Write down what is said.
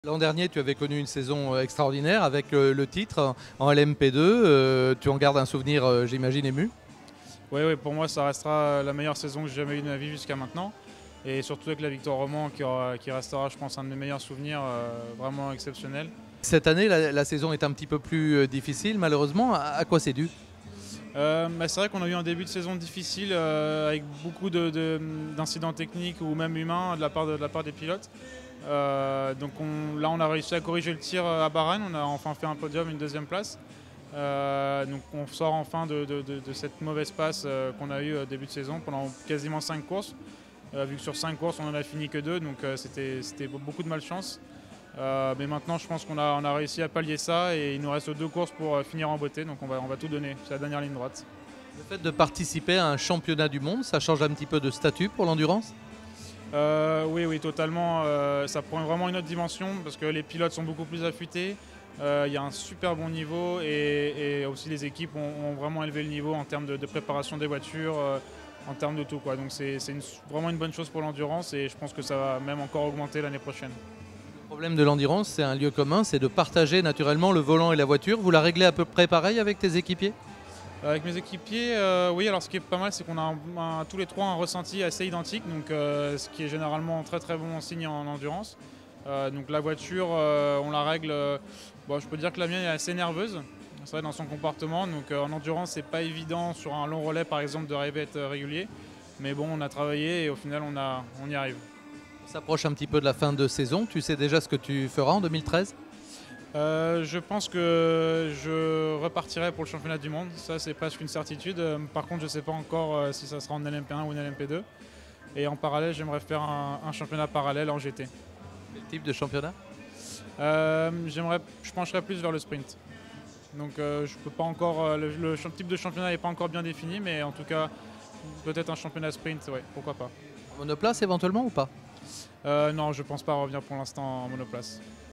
L'an dernier, tu avais connu une saison extraordinaire avec le titre en LMP2. Tu en gardes un souvenir, j'imagine, ému. Oui, oui, pour moi, ça restera la meilleure saison que j'ai jamais eue de ma vie jusqu'à maintenant. Et surtout avec la victoire au Mans qui restera, je pense, un de mes meilleurs souvenirs, vraiment exceptionnel. Cette année, la saison est un petit peu plus difficile, malheureusement. À quoi c'est dû? C'est vrai qu'on a eu un début de saison difficile avec beaucoup d'incidents techniques ou même humains de la part des pilotes. Là, on a réussi à corriger le tir à Bahreïn. On a enfin fait un podium, une deuxième place. Donc on sort enfin de cette mauvaise passe qu'on a eue début de saison pendant quasiment 5 courses. Vu que sur 5 courses on en a fini que 2, donc c'était beaucoup de malchance. Mais maintenant je pense qu'on a réussi à pallier ça et il nous reste 2 courses pour finir en beauté, donc on va tout donner, c'est la dernière ligne droite. Le fait de participer à un championnat du monde, ça change un petit peu de statut pour l'endurance? Oui, oui, totalement. Ça prend vraiment une autre dimension parce que les pilotes sont beaucoup plus affûtés. Il y a un super bon niveau et aussi les équipes ont vraiment élevé le niveau en termes de préparation des voitures, en termes de tout, quoi. Donc c'est vraiment une bonne chose pour l'endurance et je pense que ça va même encore augmenter l'année prochaine. Le problème de l'endurance, c'est un lieu commun, c'est de partager naturellement le volant et la voiture. Vous la réglez à peu près pareil avec tes équipiers? Avec mes équipiers, oui, alors ce qui est pas mal, c'est qu'on a tous les trois un ressenti assez identique, donc ce qui est généralement très très bon signe en endurance. Donc la voiture, on la règle, je peux dire que la mienne est assez nerveuse, c'est vrai dans son comportement, donc en endurance c'est pas évident sur un long relais par exemple d'arriver à être régulier, mais bon on a travaillé et au final on y arrive. On s'approche un petit peu de la fin de saison. Tu sais déjà ce que tu feras en 2013? Je pense que je repartirai pour le championnat du monde, ça c'est presque une certitude. Par contre je ne sais pas encore si ça sera en LMP1 ou en LMP2. Et en parallèle j'aimerais faire un championnat parallèle en GT. Quel type de championnat? Je pencherai plus vers le sprint. Donc je peux pas encore, le type de championnat n'est pas encore bien défini, mais en tout cas peut-être un championnat sprint, ouais, pourquoi pas. En monoplace éventuellement ou pas? Non, je pense pas revenir pour l'instant en monoplace.